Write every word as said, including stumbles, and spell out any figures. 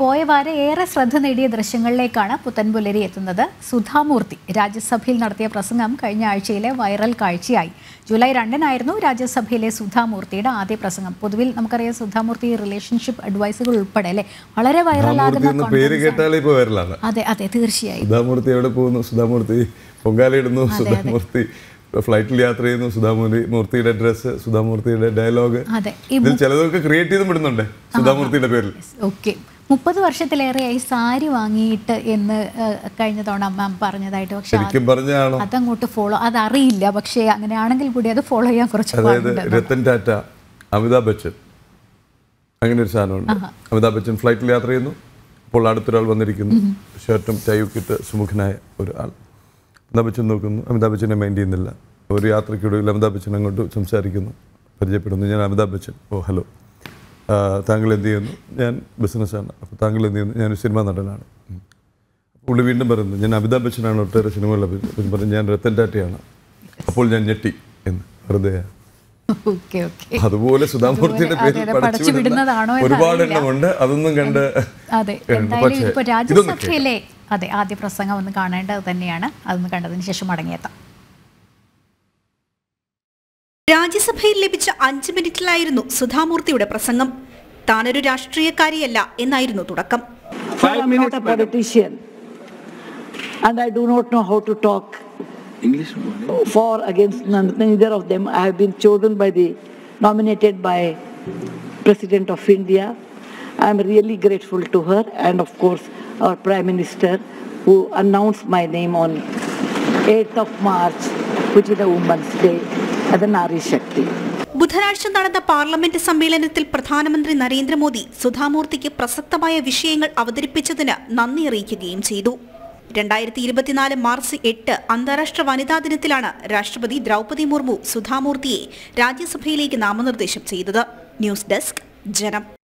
പോയ വാരം ഏറെ ശ്രദ്ധ നേടിയ ദൃശ്യങ്ങളിലേക്കാണ് പുത്തൻപുലരി എത്തുന്നത്. സുധാമൂർത്തി രാജ്യസഭയിൽ നടത്തിയ പ്രസംഗം കഴിഞ്ഞ ആഴ്ചയിലെ വൈറൽ കാഴ്ചയായി. ജൂലൈ രണ്ടിനായിരുന്നു രാജ്യസഭയിലെ സുധാമൂർത്തിയുടെ ആദ്യ പ്രസംഗം. പൊതുവിൽ നമുക്കറിയാം സുധാമൂർത്തി റിലേഷൻഷിപ്പ് അഡ്വൈസുകൾ ഉൾപ്പെടെ അല്ലേ വളരെ വൈറലാകുന്ന പേര് കേട്ടാലേ ഇപ്പോൾ വൈറലാണ്. അതെ അതെ തീർച്ചയായും. സുധാമൂർത്തി എവിടെ പോകുന്നു, സുധാമൂർത്തി പൊങ്കാലയിടുന്നു, സുധാമൂർത്തി ഫ്ലൈറ്റിൽ യാത്ര ചെയ്യുന്നു, സുധാമൂർത്തി മൂർത്തിയുടെ ഡ്രസ്സ്, സുധാമൂർത്തിയുടെ ഡയലോഗ്, ഇതിൽ ചിലതൊക്കെ ക്രിയേറ്റ് ചെയ്തും വിടുന്നുണ്ട് സുധാമൂർത്തിയുടെ പേരിൽ. ഓക്കെ, മുപ്പത് വർഷത്തിലേറെയായി സാരി വാങ്ങിയിട്ട് എന്ന് കഴിഞ്ഞ തവണ അമ്മ പറഞ്ഞതായിട്ട്, പക്ഷെ അതങ്ങോട്ട് ഫോളോ അതറിയില്ല. പക്ഷേ അങ്ങനെയാണെങ്കിൽ കൂടി അത് ഫോളോ ചെയ്യാൻ കുറച്ച് അതായത് രത്തൻ ടാറ്റ, അമിതാഭ് ബച്ചൻ, അങ്ങനെ ഒരു സാധനമുണ്ട്. അമിതാഭ് ബച്ചൻ ഫ്ലൈറ്റിൽ യാത്ര ചെയ്യുന്നു, അപ്പോൾ അടുത്തൊരാൾ വന്നിരിക്കുന്നു, ഷർട്ടും ടൈയൊക്കെ ഇട്ട് സുമുഖനായ ഒരു ആൾ. അമിതാഭ് ബച്ചൻ നോക്കുന്നു, അമിതാഭ് ബച്ചനെ മൈൻഡ് ചെയ്യുന്നില്ല. ഒരു യാത്രയ്ക്കൊടുവിൽ അമിതാഭ് ബച്ചൻ അങ്ങോട്ട് സംസാരിക്കുന്നു, പരിചയപ്പെടുന്നു. ഞാൻ അമിതാഭ് ബച്ചൻ. ഓ ഹലോ, താങ്കൾ എന്ത് ചെയ്യുന്നു? ഞാൻ ബിസിനസ്സാണ്. അപ്പോൾ താങ്കൾ എന്ത് ചെയ്യുന്നു? ഞാനൊരു സിനിമാ നടനാണ്. പുള്ളി വീണ്ടും പറയുന്നു, ഞാൻ അമിതാഭ് ബച്ചനാണ്, ഒട്ടേറെ സിനിമകളിൽ അഭിനയിച്ചു. പറഞ്ഞു ഞാൻ രത്തൻ ടാറ്റയാണ്. അപ്പോൾ ഞാൻ ഞെട്ടി എന്ന് വെറുതെ. അതുപോലെ സുധാമൂർത്തിയുടെ പേരിൽ ഒരുപാട് എണ്ണമുണ്ട്. അതൊന്നും കണ്ട് രാജ്യസഭയിലെ അതെ ആദ്യ പ്രസംഗം ഒന്ന് കാണേണ്ടത് തന്നെയാണ്. അതൊന്ന് കണ്ടതിന് ശേഷം മടങ്ങിയെത്താം. രാജ്യസഭയിൽ ലഭിച്ച അഞ്ച് മിനിറ്റിലായിരുന്നു സുധാമൂർത്തിയുടെ പ്രസംഗം. താനൊരു രാഷ്ട്രീയക്കാരിയല്ല എന്നായിരുന്നു തുടക്കം. And I do not know how to talk English for against neither of them. I have been chosen by the nominated by President of India. I am really grateful to her and of course our Prime Minister who announced my name on eighth of March, which is the Women's Day, as a Nari Shakti. ബുധനാഴ്ച നടന്ന parliament സമ്മേളനത്തിൽ പ്രധാനമന്ത്രി നരേന്ദ്രമോദി സുധാമൂർത്തിക്ക് പ്രസക്തമായ വിഷയങ്ങൾ അവതരിപ്പിച്ചതിന് നന്ദി അറിയിക്കുകയും ചെയ്തു. രണ്ടായിരത്തി ഇരുപത്തിനാല് മാർച്ച് എട്ട് അന്താരാഷ്ട്ര വനിതാ ദിനത്തിലാണ് രാഷ്ട്രപതി ദ്രൗപദി മുർമു സുധാമൂർത്തിയെ രാജ്യസഭയിലേക്ക് നാമനിർദ്ദേശം ചെയ്തത്. ന്യൂസ് ഡെസ്ക്, ജനം.